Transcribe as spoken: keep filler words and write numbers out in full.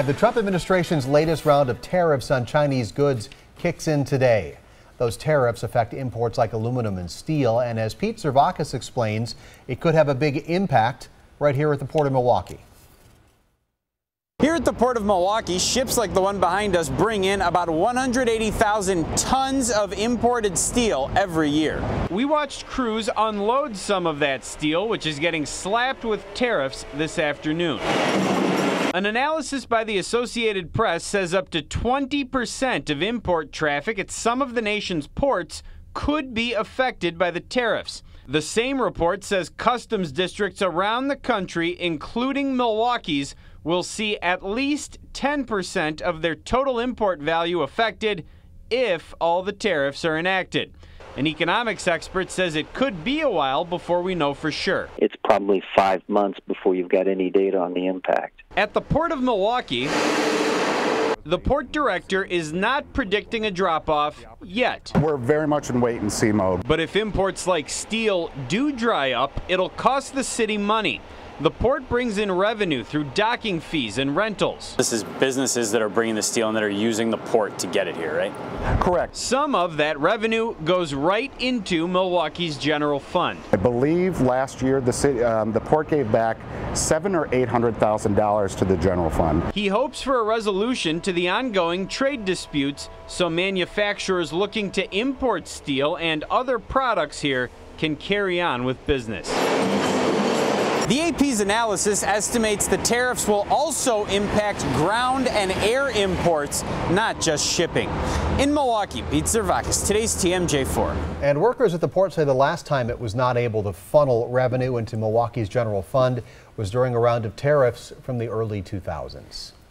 The Trump administration's latest round of tariffs on Chinese goods kicks in today. Those tariffs affect imports like aluminum and steel, and as Pete Zervakis explains, it could have a big impact right here at the Port of Milwaukee. Here at the Port of Milwaukee, ships like the one behind us bring in about one hundred eighty thousand tons of imported steel every year. We watched crews unload some of that steel, which is getting slapped with tariffs this afternoon. An analysis by the Associated Press says up to twenty percent of import traffic at some of the nation's ports could be affected by the tariffs. The same report says customs districts around the country, including Milwaukee's, will see at least ten percent of their total import value affected if all the tariffs are enacted. An economics expert says it could be a while before we know for sure. It's probably five months before you've got any data on the impact. At the Port of Milwaukee, the port director is not predicting a drop-off yet. We're very much in wait-and-see mode. But if imports like steel do dry up, it'll cost the city money. The port brings in revenue through docking fees and rentals. This is businesses that are bringing the steel and that are using the port to get it here, right? Correct. Some of that revenue goes right into Milwaukee's general fund. I believe last year the city, um, the port gave back seven or eight hundred thousand dollars to the general fund. He hopes for a resolution to the ongoing trade disputes, so manufacturers looking to import steel and other products here can carry on with business. The A P's analysis estimates the tariffs will also impact ground and air imports, not just shipping. In Milwaukee, Pete Zervakis, today's T M J four. And workers at the port say the last time it was not able to funnel revenue into Milwaukee's general fund was during a round of tariffs from the early two thousands.